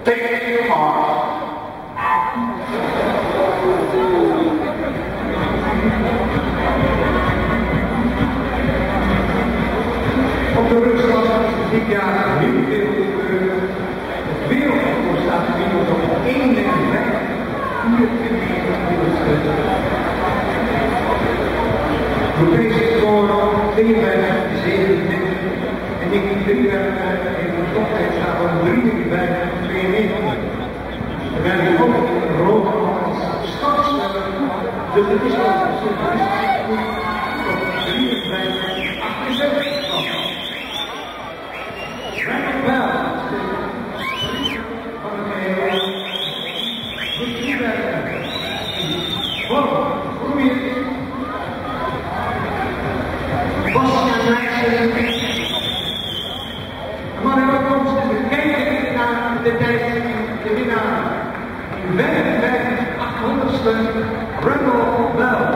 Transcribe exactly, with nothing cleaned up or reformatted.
Take your heart. Op de rugslag is dit jaar heel veel gebeurd. Het wereldrecord staat inmiddels op eenendertig, vierentwintig minuten. Europese score tweeënvijftig, zevenentwintig en ik drieënvijftig in de toptijd staat van drieënvijftig, tweeënnegentig. We werden ook in Rome als startsteller, dus het is wel zo drieënvijftig, achtenzeventig. Right wel, van het geheel. Goed toewerken. Wow, groeien. Bastiaan Nijssen. Maar in opkomst te kijken naar de tijd, de winnaar. In vijfenvijftig achthonderdste, Randall Bell.